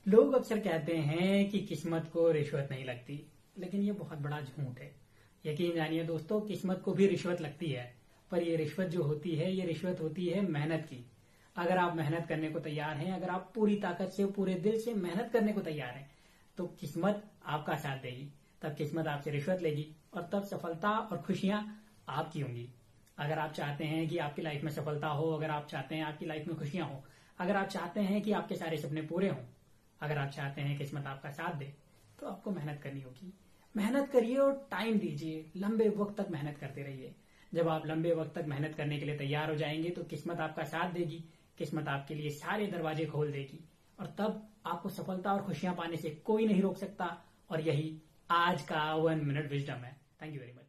लोग अक्सर कहते हैं कि किस्मत को रिश्वत नहीं लगती, लेकिन ये बहुत बड़ा झूठ है। यकीन जानिए दोस्तों, किस्मत को भी रिश्वत लगती है, पर ये रिश्वत जो होती है ये रिश्वत होती है मेहनत की। अगर आप मेहनत करने को तैयार हैं, अगर आप पूरी ताकत से पूरे दिल से मेहनत करने को तैयार हैं, तो किस्मत आपका साथ देगी। तब किस्मत आपसे रिश्वत लेगी और तब सफलता और खुशियां आपकी होंगी। अगर आप चाहते हैं कि आपकी लाइफ में सफलता हो, अगर आप चाहते हैं आपकी लाइफ में खुशियां हो, अगर आप चाहते हैं कि आपके सारे सपने पूरे हों, अगर आप चाहते हैं किस्मत आपका साथ दे, तो आपको मेहनत करनी होगी। मेहनत करिए और टाइम दीजिए, लंबे वक्त तक मेहनत करते रहिए। जब आप लंबे वक्त तक मेहनत करने के लिए तैयार हो जाएंगे तो किस्मत आपका साथ देगी, किस्मत आपके लिए सारे दरवाजे खोल देगी और तब आपको सफलता और खुशियां पाने से कोई नहीं रोक सकता। और यही आज का 1 मिनट विजडम है। Thank you very much.